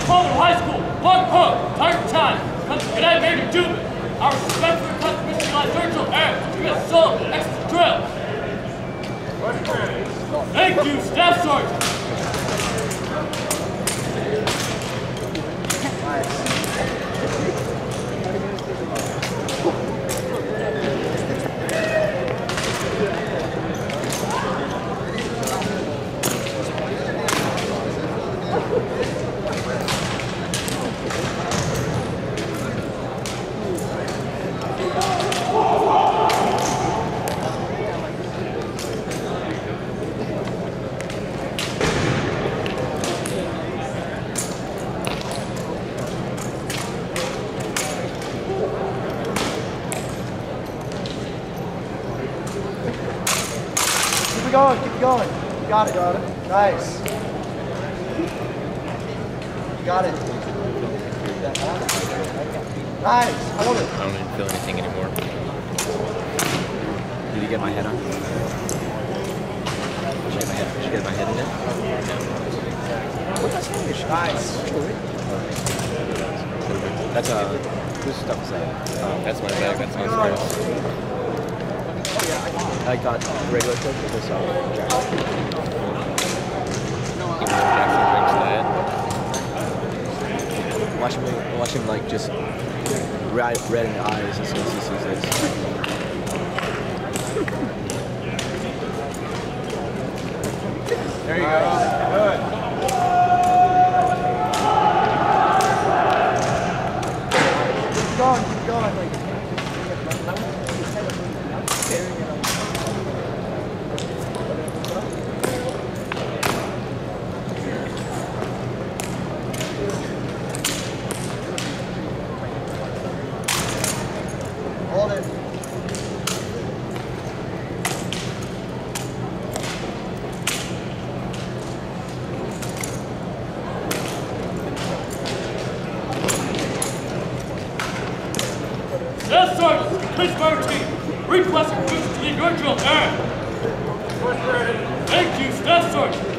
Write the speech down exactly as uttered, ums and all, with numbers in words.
Palmetto High School, one hook, target time. Comes to Cadet Major Dziuban. Our respect for the custom mission line virtual air to get assault extra drill. Thank you, Staff Sergeant. Keep it going, keep it going. You got it. Got it. Nice. You got it. Nice. Hold it. I don't even feel anything anymore. Did you get my head on? Did you get my head, did you get my head in it? No. Nice. That's uh, whose stuff is that? Um, that's my bag. That's my scars. I got regular coke with this uh, Jackson. Even though Jackson drinks that. Watch him, watch him like just red, red in the eyes as soon as he sees this. There you go. Good. Keep going, keep going. Hold it. Staff Sergeant, please fire team. Requesting boost to the virtual air. Thank you, Staff Sergeant.